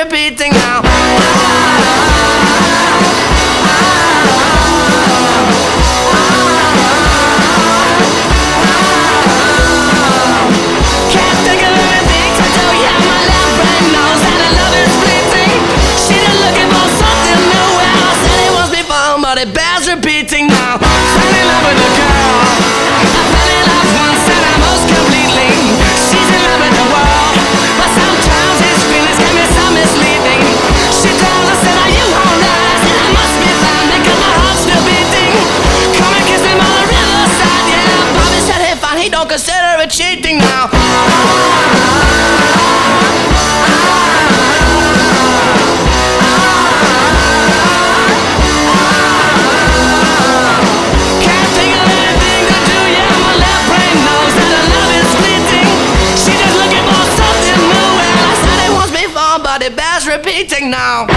repeating now. Can't think of anything to do, yeah, my left brain knows that the love is fleeting. She just looking for something new, well, I said it once before, but it bears repeating now. Fell in love with the girl, I fell in love once and I most completely. She's in love with the world, but sometimes his feelings can be so misleading. She told us that you won't last, and I must be fine because my heart's still beating. Come and kiss him on the riverside, yeah. Bobby said hey fine, he don't consider it cheating now. Can't think of anything to do, yeah, my left brain knows that the love is fleeting. She just looking for something new, well, I said it once before, but it bears repeating now.